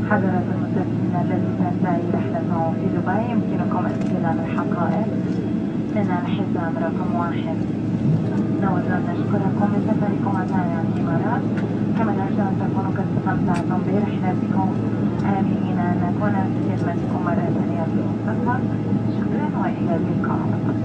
حضرة المسافرين الذي تنتهي رحلته في دبي يمكنكم استلام الحقائب من الحزام رقم 1. نود أن نشكركم لسفركم معنا الإمارات، كما نرجو أن تكونوا قد استمتعتم برحلتكم، آملين أن نكون في خدمتكم مرة ثانية في المستقبل. شكرا وإلى اللقاء.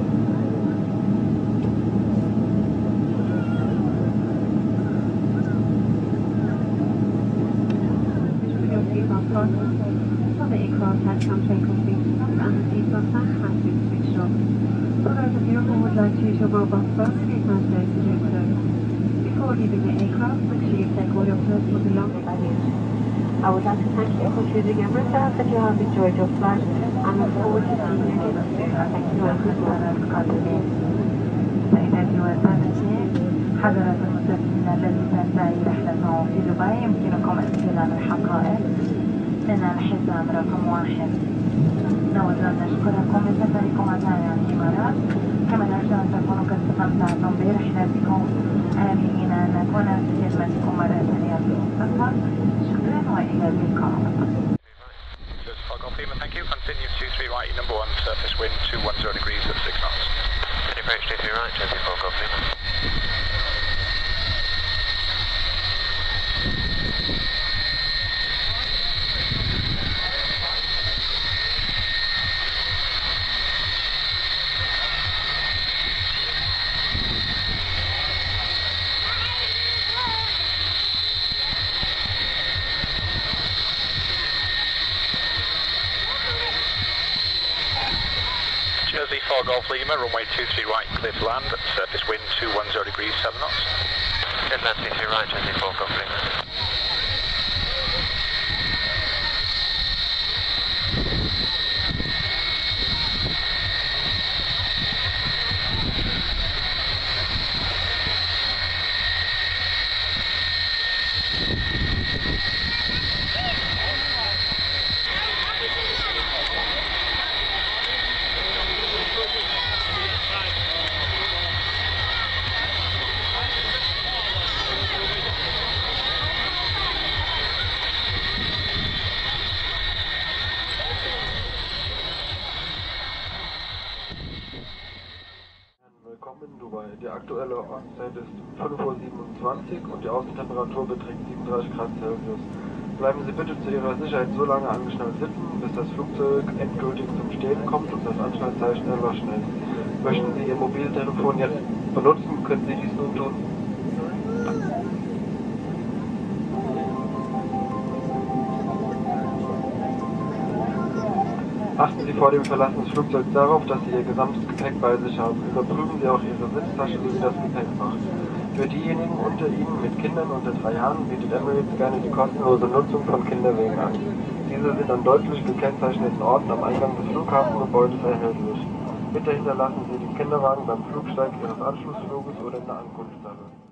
So the aircraft has come to a complete stop and the seatbelt sign has been switched off. For those of you who would like to use your mobile phone, please don't hesitate to do so. Before leaving the aircraft, make sure you take all your personal belongings with you. I would like to thank you for choosing Emirates. I hope that you have enjoyed your flight and look forward to seeing you again soon. Thank you and good luck. سيداتي وسادتي، حضرة المسافرين الذي تنتهي رحلته في دبي يمكنكم استلام الحقائب من الحزام رقم 1. نود أن نشكركم لسفركم معنا الإمارات، كما نرجو أن تكونوا قد استمتعتم برحلتكم، آملين أن نكون في خدمتكم مرة ثانية في المستقبل. شكرا وإلى اللقاء. Thank you. Continue 23 right, number 1, surface wind 210 degrees at 6 knots. Any approach 23 right, 24 Golf Lima. Jersey 4 Golf Lima, runway 23 right, clear to land, surface wind 210 degrees, 7 knots. Good land, 23 right, 24 Golf Lima. Willkommen in Dubai. Die aktuelle Ortszeit ist 5:27 Uhr und die Außentemperatur beträgt 37 Grad Celsius. Bleiben Sie bitte zu Ihrer Sicherheit so lange angeschnallt sitzen, bis das Flugzeug endgültig zum Stehen kommt und das Anschnallzeichen erloschen ist. Möchten Sie Ihr Mobiltelefon jetzt benutzen, können Sie dies nun tun. Achten Sie vor dem Verlassen des Flugzeugs darauf, dass Sie Ihr gesamtes Gepäck bei sich haben. Überprüfen Sie auch Ihre Sitztasche sowie das Gepäckfach. Für diejenigen unter Ihnen mit Kindern unter 3 Jahren bietet Emirates gerne die kostenlose Nutzung von Kinderwegen an. Diese sind an deutlich gekennzeichneten Orten am Eingang des Flughafengebäudes erhältlich. Bitte hinterlassen Sie den Kinderwagen beim Flugsteig Ihres Anschlussfluges oder in der Ankunftshalle.